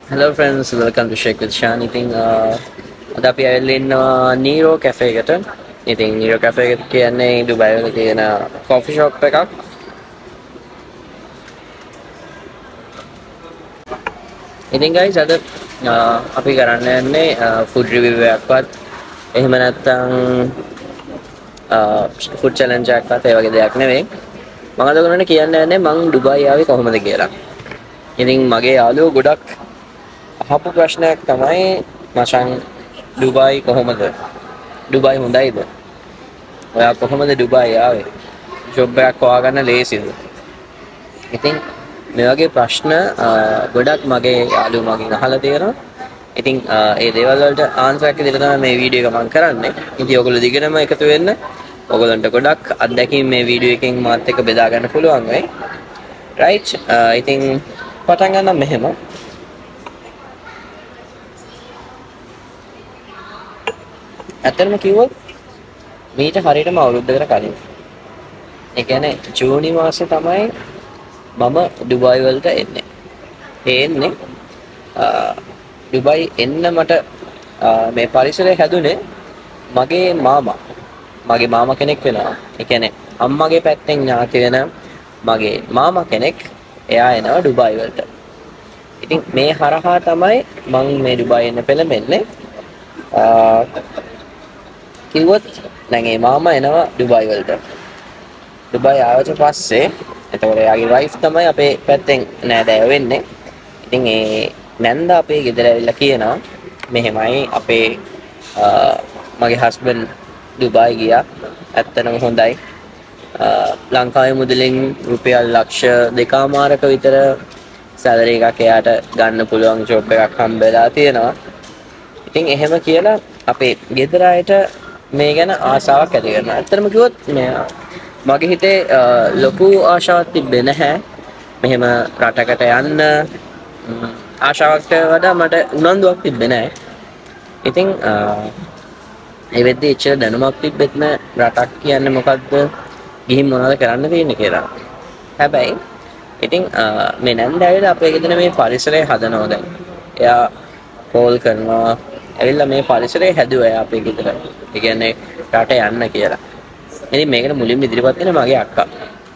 Hello friends, welcome to Shake with Shan. අද අපි ඇවිල්ලා ඉන්නවා Nero Cafe එකට. ඉතින් Nero Cafe එක කියන්නේ ඩුබායි වල තියෙන coffee shop එකක්. ඉතින් guys අද අපි කරන්න යන්නේ food review එකක්වත් එහෙම නැත්නම් food challenge එකක්වත් ඒ වගේ දෙයක් නෙවෙයි. මම අද ගොඩක් කියන්න යන්නේ මං ඩුබායි ආවේ කොහොමද කියලා. ඉතින් මගේ යාළුවෝ ගොඩක් අහපු ප්‍රශ්නයක් තමයි මචං ඩුබායි කොහොමද? ඩුබායි හොඳයිද? ඔයා කොහොමද ඩුබායි ආවේ? ජොබ් එකක් හොයාගන්න ලේසිද? ඉතින් මේ වගේ ප්‍රශ්න ගොඩක් මගේ යාළුවෝ මගෙන් අහලා තියෙනවා. ඉතින් ඒ දේවල් වලට ආන්සර් එකක් දෙන්න තමයි මේ වීඩියෝ එක මම කරන්නේ. ඉතින් ඔයගොල්ලෝ දිගටම එකතු වෙන්න. ඔයගොල්ලන්ට ගොඩක් අත්දැකීම් මේ වීඩියෝ එකෙන් මාත් එක්ක බෙදා ගන්න පුළුවන් වෙයි. රයිට්. ඉතින් පටන් ගන්න මෙහෙම. ඇත්තටම කිව්වොත් මීට හරියටම අවුරුද්දකට කලින්. ඒ කියන්නේ ජූනි මාසේ තමයි මම ඩුබායි වලට එන්නේ. එන්නේ ඩුබායි එන්න මට මේ පරිසරය හැදුනේ මගේ මාමා. මගේ මාමා කෙනෙක් වෙනවා. ඒ කියන්නේ අම්මගේ පැත්තෙන් ඥාති වෙන මගේ මාමා කෙනෙක් එයා එනවා ඩුබායි වලට. ඉතින් මේ හරහා තමයි මම මේ ඩුබායි එන්න පෙළඹෙන්නේ. කිව්වොත් දැන් ඒ මාමා එනවා ඩුබායි වලට. ඩුබායි ආවට පස්සේ එතකොට එයාගේ වයිෆ් තමයි අපේ පැත්තෙන් නෑදෑයෝ වෙන්නේ. ඉතින් ඒ නැන්ද අපේ ගෙදර ඇවිල්ලා කියනවා මෙහෙමයි අපේ මගේ හස්බන්ඩ් ඩුබායි ගියා. ඇත්තටම හොඳයි. ලංකාවේ මුදලින් රුපියල් ලක්ෂ 2මාරක විතර සැලරි එකක් එයාට ගන්න පුළුවන් ජොබ් එකක් හම්බෙලා තියෙනවා. ඉතින් එහෙම කියලා අපේ ගෙදර අයට මේ ගැන ආසාවක් ඇති කරනවා. ඇත්තටම කිව්වොත් මගේ හිතේ ලොකු ආශාවක් තිබ්බේ නැහැ. මෙහෙම රටකට යන්න ආශාවකට වඩා මට උනන්දුවක් තිබ්බේ නැහැ. ඉතින් ඒ වෙද්දී එච්චර දැනුමක් තිබ්බෙත් නැහැ රටක් කියන්නේ මොකද්ද, ගිහින් මොනවද කරන්න තියෙන්නේ කියලා. හැබැයි ඉතින් මේ නැන්ද ඇවිල්ලා අපේ ගෙදර මේ පරිසරය හදනවා දැන්. එයා කෝල් කරනවා ඇවිල්ලා මේ පරිසරය හැදුවා එයා අපේ ගෙදර. ඒ කියන්නේ රට යන්න කියලා. ඉතින් මේකට මුලින්ම ඉදිරිපත් වෙන මගේ අක්කා.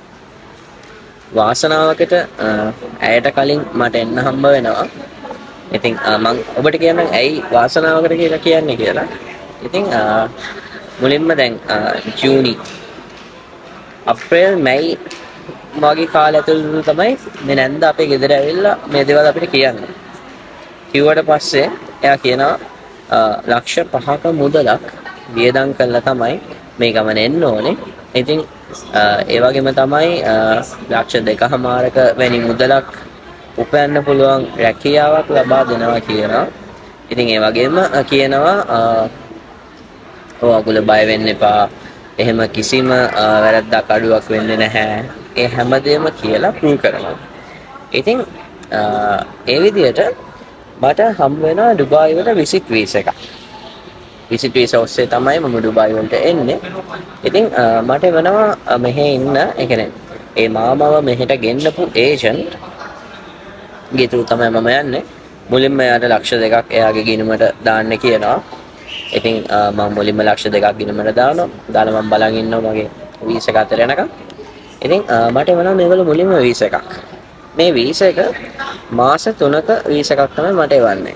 වාසනාවකට ඇයට කලින් මට එන්න හම්බ වෙනවා. ඉතින් මම ඔබට කියන්නම් ඇයි වාසනාවකට කියලා කියන්නේ කියලා. ඉතින් මුලින්ම දැන් ජූනි අප්‍රේල් මැයි වගේ කාලය ඇතුළත තමයි මේ නැන්ද අපේ ගෙදර ඇවිල්ලා මේ දේවල් අපිට කියන්නේ. කිව්වට පස්සේ එයා කියනවා ලක්ෂ 5ක මුදලක් වියදම් කළා තමයි මේ ගමන එන්න ඕනේ. ඉතින් ඒ වගේම තමයි ලක්ෂ 2මාරක වැනි මුදලක් උපයන්න පුළුවන් රැකියාවක් ලබා දෙනවා කියනවා. ඉතින් ඒ වගේම කියනවා ඔයගොල්ලෝ බය වෙන්න එපා. එහෙම කිසිම වැරද්දක් අඩුවක් වෙන්නේ නැහැ. ඒ හැමදේම කියලා ප්‍රූව් කරනවා. ඉතින් ඒ විදිහට මට හම් වෙනවා ඩුබායි වල විසිට් වීසා එකක්. විසිට් වීසා ඔස්සේ තමයි මම ඩුබායි වලට එන්නේ. ඉතින් මට වෙනවා මෙහෙ ඉන්න, ඒ කියන්නේ ඒ මාමව මෙහෙට ගෙන්නපු ඒජන්ට් ගෙතු තමයි මම යන්නේ. මුලින්ම එයාට ලක්ෂ 2ක් එයාගේ ගිණුමට දාන්න කියනවා. ඉතින් මම මුලින්ම ලක්ෂ 2ක් ගිණුමට දානවා. දාලා මම බලන් ඉන්නවා මගේ වීසා එක අතර යනකම්. ඉතින් මට වෙනවා මේවල මුලින්ම වීසා එකක්. මේ වීසා එක මාස 3ක වීසා එකක් තමයි මට එවන්නේ.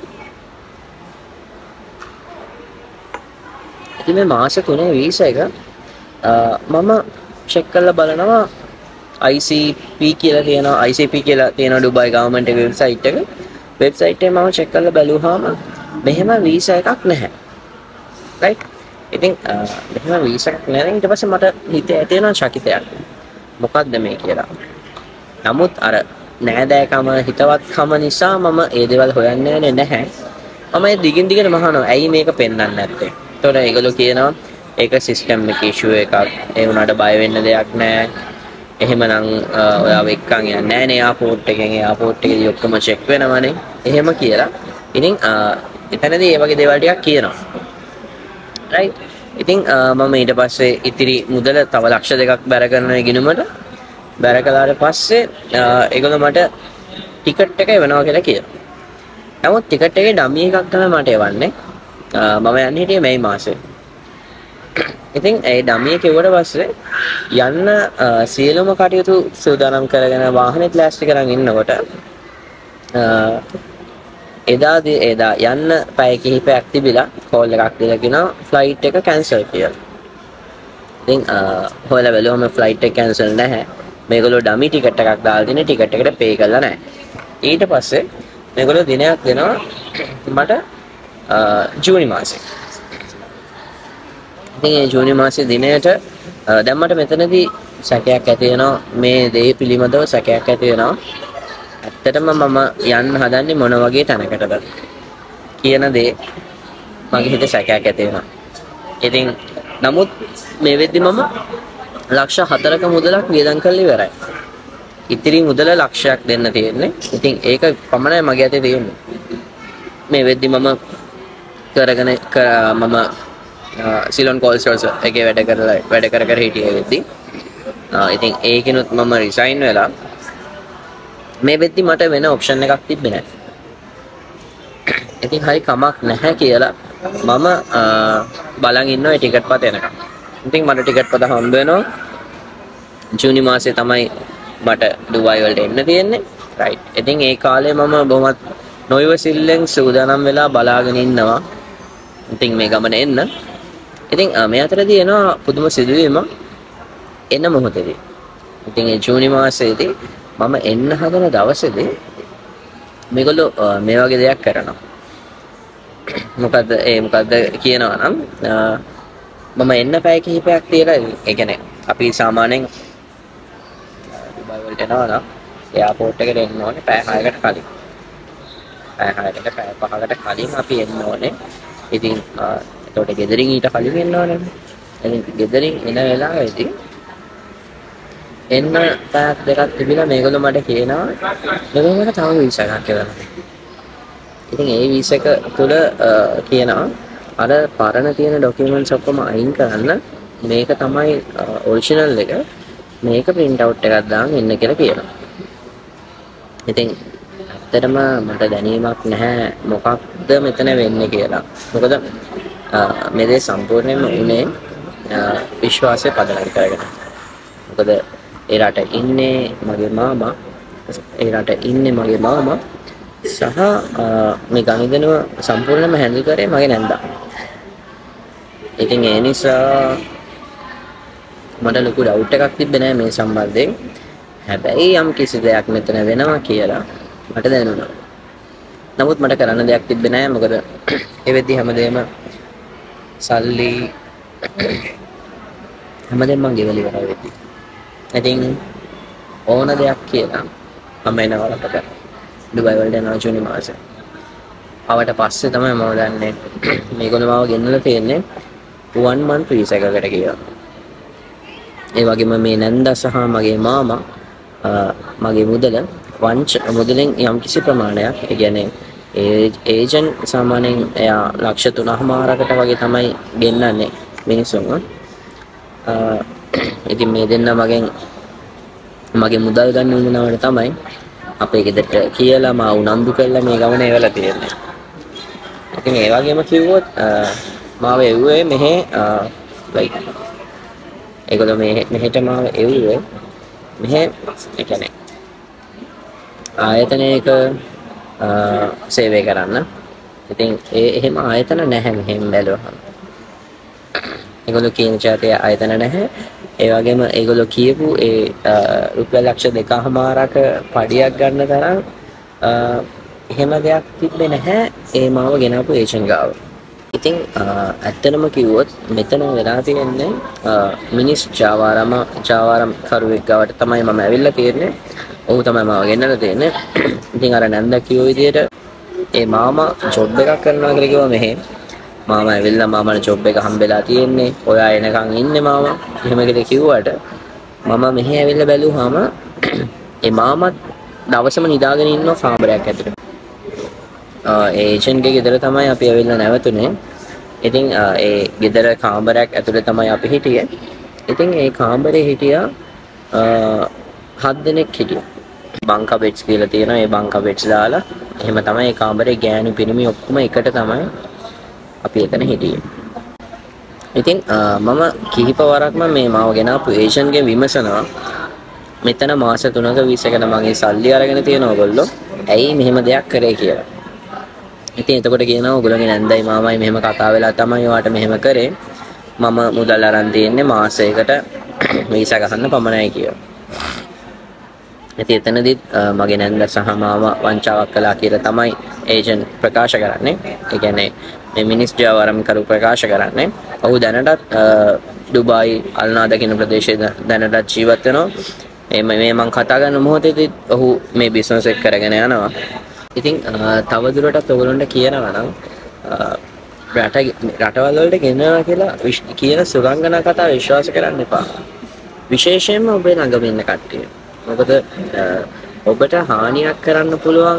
ඉතින් මේ මාස 3 වීසා එක මම චෙක් කරලා බලනවා ICP කියලා තියෙනවා. ICP කියලා තියෙනවා ඩුබායි ගවර්න්මන්ට් එකේ වෙබ්සයිට් එක. වෙබ්සයිට් එකේ මම චෙක් කරලා බැලුවාම මෙහෙම වීසා එකක් නැහැ. රයිට්. ඉතින් මෙහෙම වීසා එකක් නැහැ. ඊට පස්සේ මට හිතේ ඇති වෙනවා චකිතයක්. මොකක්ද මේ කියලා. නමුත් අර නෑදෑකම හිතවත්කම නිසා මම ඒ දේවල් හොයන්නේ නැහැ. මම ඒ දිගින් දිගට මහනවා ඇයි මේක පෙන්වන්නේ නැත්තේ. ඒතකොට ඒගොල්ලෝ කියනවා ඒක සිස්ටම් එකේ ඉෂුව එකක්. ඒ වුණාට බය වෙන්න දෙයක් නැහැ. එහෙමනම් ඔයාව එක්කන් යන්නේ නැහැ නේ එයාපෝට් එකෙන්. එයාපෝට් එකේදී ඔක්කොම චෙක් වෙනවනේ. එහෙම කියලා. ඉතින් එතනදී මේ වගේ දේවල් ටිකක් කියනවා. රයිට්. ඉතින් මම ඊට පස්සේ ඉතිරි මුදල තව ලක්ෂ 2ක් බැර කරන ගිණුමට බැර කළාට පස්සේ ඒගොල්ලෝ මට ටිකට් එක එවනවා කියලා කියනවා. නමුත් ටිකට් එකේ ඩමි එකක් තමයි මට එවන්නේ. මම යන්නේ හිටියේ මේ මාසේ. ඉතින් ඒ ඩමි එක එවුවට පස්සේ යන්න සියලුම කටයුතු සූදානම් කරගෙන වාහනේත් ලෑස්ති කරන් ඉන්නකොට එදා යන්න පැය කිහිපයක් තිබිලා කෝල් එකක් දීලා කියනවා ෆ්ලයිට් එක කැන්සල් කියලා. ඉතින් හොයලා බැලුවම ෆ්ලයිට් එක කැන්සල් නැහැ. මේගොල්ලෝ ඩමි ටිකට් එකක් දාලා තියෙන ටිකට් එකට පේ කරලා නැහැ. ඊට පස්සේ මේගොල්ලෝ දිනයක් දෙනවා මට ජූනි මාසේ. ඉතින් ඒ ජූනි මාසේ දිනයට දැන් මට මෙතනදී සැකයක් ඇති වෙනවා මේ දේ පිළිබඳව සැකයක් ඇති වෙනවා. ඇත්තටම මම යන්න හදන්නේ මොන වගේ තැනකටද කියන දේ මගේ හිතේ සැකයක් ඇති වෙනවා. ඉතින් නමුත් මේ වෙද්දි මම ලක්ෂ 4ක මුදලක් වියදම් කරලා ඉවරයි. ඉතිරි මුදල ලක්ෂයක් දෙන්න තියෙන්නේ. ඉතින් ඒක පමණයි මගේ අතේ තියෙන්නේ. මේ වෙද්දි මම කරගෙන මම සිලොන් කෝල් සර්විස් එකේ වැඩ කර හිටියේ වෙද්දි. ඉතින් ඒකිනුත් මම රිසයින් වෙලා මේ වෙද්දි මට වෙන ඔප්ෂන් එකක් තිබ්බේ නැහැ. ඉතින් හරි කමක් නැහැ කියලා මම බලන් ඉන්නවා ටිකට් පත එනකම්. ඉතින් මට ටිකට් පත හම්බ වෙනවා ජූනි මාසේ තමයි මට ඩුබායි වලට එන්න තියෙන්නේ. රයිට්. ඉතින් ඒ කාලේ මම බොහොමත් නොයිවසිල්ලෙන් සූදානම් වෙලා බලාගෙන ඉන්නවා. ඉතින් මේ ගමන එන්න. ඉතින් මේ අතරදී එනවා පුදුම සිදුවීමක් එන මොහොතේදී. ඉතින් ඒ ජූනි මාසයේදී මම එන්න හදන දවසේදී මේගොල්ලෝ මේ වගේ දෙයක් කරනවා. මොකද්ද කියනවා නම් මම එන්න පැය කිහිපයක් තියලා ඒ කියන්නේ අපි සාමාන්‍යයෙන් ඩුබායි වලට එනවා නම් එයාපෝට් එකට එන්න ඕනේ පැය 6කට කලින්. පැය 6කට පැය 5කට කලින් අපි එන්න ඕනේ. ඉතින් එතකොට ගෙදරින් ඊට කලින් එන්න ඕනේ. ඉතින් ගෙදරින් එන වෙලාවේදී එන්න පැයක් දෙකක් තිබිලා මේගොල්ලෝ මට කියනවා මේගොල්ලෝ මට තව වීසා එකක් එවනවා. ඉතින් ඒ වීසා එක තුල කියනවා අර පරණ තියෙන ડોකියුමන්ට්ස් ඔක්කොම අයින් කරන්න මේක තමයි ඔරිජිනල් එක මේක print out එකක් දාන්න එන්න කියලා කියනවා. ඉතින් ඇත්තටම මට දැනීමක් නැහැ මොකක්ද මෙතන වෙන්නේ කියලා. මොකද මේ දේ සම්පූර්ණයෙන්ම උනේ විශ්වාසය පදනම් කරගෙන. මොකද ඒ රට ඉන්නේ මගේ මාමා සහ මේ ගනුදෙනුව සම්පූර්ණයෙන්ම හැන්ඩල් කරේ මගේ නැන්දා. ඉතින් ඒ නිසා මට ලොකු ඩවුට් එකක් තිබ්බේ නැහැ මේ සම්බන්ධයෙන්. හැබැයි යම් කිසි දෙයක් මෙතන වෙනවා කියලා මට දැනුණා. නමුත් මට කරන්න දෙයක් තිබ්බේ නැහැ. මොකද ඒ වෙද්දි හැමදේම සල්ලි හැමදේම මං ගෙවලි වරා වෙද්දි. ඉතින් ඕන දෙයක් කියලා මම එනවලකට ඩුබායි වලට යනවා ජූනි මාසේ. ආවට පස්සේ තමයි මම දන්නේ මේගොල්ලෝ මාව ගෙන්නලා තියෙන්නේ 1 month visa එකකට කියලා. ඒ වගේම මේ නැන්දා සහ මගේ මාමා මගේ මුදලෙන් යම් කිසි ප්‍රමාණයක් ඒ කියන්නේ ඒජන්ට් සාමාන්‍යයෙන් එයා ලක්ෂ 3මාරකට වගේ තමයි ගෙන්නන්නේ මිනිස්සුන්ව. ඉතින් මේ දෙන්න මගේ මුදල් ගන්න උනනවට තමයි අපේ ගෙදරට කියලා මා උනන්දු කරලා මේ ගමන එවලා තියෙන්නේ. ඉතින් ඒ වගේම කිව්වොත් මාව එව්වේ මෙහෙ like ඒගොල්ලෝ මෙහෙට මාව එව්වේ මෙහෙ ඒ කියන්නේ ආයතනයක සේවය කරන්න. ඉතින් එහෙම ආයතන නැහැ මෙහෙම බැලුවහම. ඒගොල්ලෝ කියන જાතිය ආයතන නැහැ. ඒ වගේම ඒගොල්ලෝ කියපු රුපියල් ලක්ෂ 2.5ක පඩියක් ගන්න තරම් එහෙම දෙයක් තිබ්බේ නැහැ ඒ මාව ගෙනාපු ඒජන්ට් ගාව. ඉතින් ඇත්තටම කිව්වොත් මෙතන වෙලා තියෙන්නේ මිනිස් ජාවාරම් කරුවෙක් ගාවට තමයි මම ඇවිල්ලා තියෙන්නේ. ඔහු තමයි මාව ගෙන්නලා තියෙන්නේ. ඉතින් අර නැන්දා කිව්ව විදිහට ඒ මාමා ජොබ් එකක් කරනවා කියලා කිව්වා මෙහෙ. මාමා ඇවිල්ලා මාමට ජොබ් එක හම්බෙලා තියෙන්නේ. ඔයා එනකන් ඉන්නේ මාමා. එහෙම කියලා කිව්වට මම මෙහෙ ඇවිල්ලා බැලුවාම ඒ මාමත් දවසම නිදාගෙන ඉන්නවා කාමරයක් ඇතුලේ. ඒජන්ට්ගේ ගෙදර තමයි අපි ඇවිල්ලා නැවතුනේ. ඉතින් ඒ ගෙදර කාමරයක් ඇතුලේ තමයි අපි හිටියේ. ඉතින් ඒ කාමරේ හිටියා 7 දෙනෙක් හිටියා. බංකා බෙඩ්ස් කියලා තියෙනවා. ඒ බංකා බෙඩ්ස් දාලා එහෙම තමයි ඒ කාමරේ ගෑනු පිරිමි ඔක්කොම එකට තමයි අපි එතන හිටියේ. ඉතින් මම කිහිප වරක්ම මේ මාව ගෙනාපු ඒෂන්ගෙන් විමසනවා මෙතන මාස 3ක 20කට මගේ සල්ලි අරගෙන තියෙන ඕගොල්ලෝ ඇයි මෙහෙම දෙයක් කරේ කියලා. ඉතින් එතකොට කියනවා ඕගොල්ලෝගේ නැන්දයි මාමයි මෙහෙම කතා වෙලා තමයි ඔයාට මෙහෙම කරේ. මම මුදල් අරන් තියෙන්නේ මාසයකට වීසා ගහන්න පමණයි කියලා. ඉතින් එතනදිත් මගේ නැන්ද සහ මාමා වංචාවක් කළා කියලා තමයි ඒජන්ට් ප්‍රකාශ කරන්නේ. ඒ කියන්නේ මේ මිනිස් ජාවාරම් කරු ප්‍රකාශ කරන්නේ. ඔහු දැනටත් ඩුබායි අල්නාදා කියන ප්‍රදේශයේ දැනටත් ජීවත් වෙනවා. මේ මම කතා කරන මොහොතේදී ඔහු මේ බිස්නස් එක කරගෙන යනවා. ඉතින් තව දුරටත් ඔයගොල්ලන්ට කියනවා නම් රටවල් වලට ගෙනනවා කියලා කියන සුරංගනා කතා විශ්වාස කරන්න එපා. විශේෂයෙන්ම ඔබේ ළඟම ඉන්න කට්ටිය. මොකද ඔබට හානියක් කරන්න පුළුවන්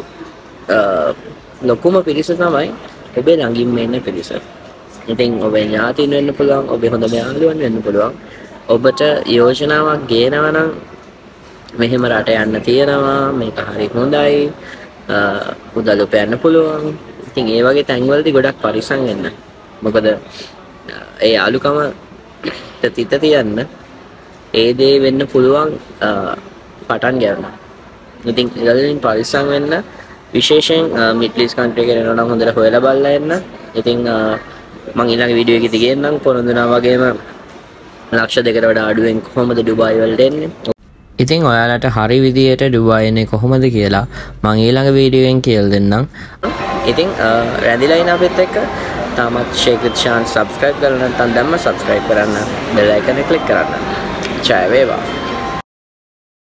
ලොකුම පිරිස තමයි ඔබේ ළඟින්ම ඉන්න පිරිස. ඉතින් ඔබේ ඥාතීන් වෙන්න පුළුවන්, ඔබේ හොඳම යාළුවන් වෙන්න පුළුවන්. ඔබට යෝජනාවක් ගේනවා නම් මෙහෙම රට යන්න තියෙනවා, මේක හරි හොඳයි, උදළු පෑන්න පුළුවන්. ඉතින් ඒ වගේ තැන්වලදී ගොඩක් පරිස්සම් වෙන්න. මොකද ඒ යාළුකම තිත තියන්න ඒ දේ වෙන්න පුළුවන් පටන් ගන්නවා. ඉතින් ඒගොල්ලන් පරිස්සම් වෙන්න. විශේෂයෙන් මිඩ්ල් ඊස්ට් කන්ට්‍රි එකේ යනවා නම් හොඳට හොයලා බලලා එන්න. ඉතින් මම ඊළඟ වීඩියෝ එකේදී කියන්නම් පොරොන්දුනා වගේම ලක්ෂ 2කට වඩා අඩුවෙන් කොහොමද ඩුබායි වලට එන්නේ. ඉතින් ඔයාලට හරි විදියට ඩුබායි එන්නේ කොහොමද කියලා මම ඊළඟ වීඩියෝ එකෙන් කියලා දෙන්නම්. ඉතින් රැඳිලා ඉන්න අපිත් එක්ක තාමත් ෂේක් විත් ෂාන් සබ්ස්ක්‍රයිබ් කරලා නැත්නම් දැම්ම සබ්ස්ක්‍රයිබ් කරන්න, බෙල් අයිකන් එක ක්ලික් කරන්න. ජය වේවා.